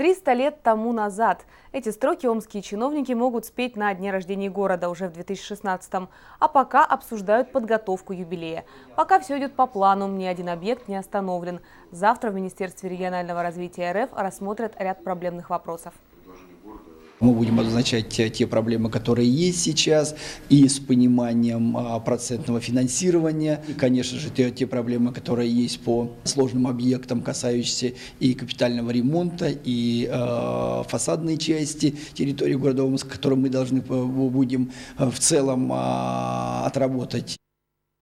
300 лет тому назад. Эти строки омские чиновники могут спеть на дне рождения города уже в 2016-м. А пока обсуждают подготовку юбилея. Пока все идет по плану, ни один объект не остановлен. Завтра в Министерстве регионального развития РФ рассмотрят ряд проблемных вопросов. Мы будем обозначать те проблемы, которые есть сейчас, и с пониманием процентного финансирования. И, конечно же, те проблемы, которые есть по сложным объектам, касающиеся и капитального ремонта, и фасадной части территории города Омска, которые мы должны будем в целом отработать.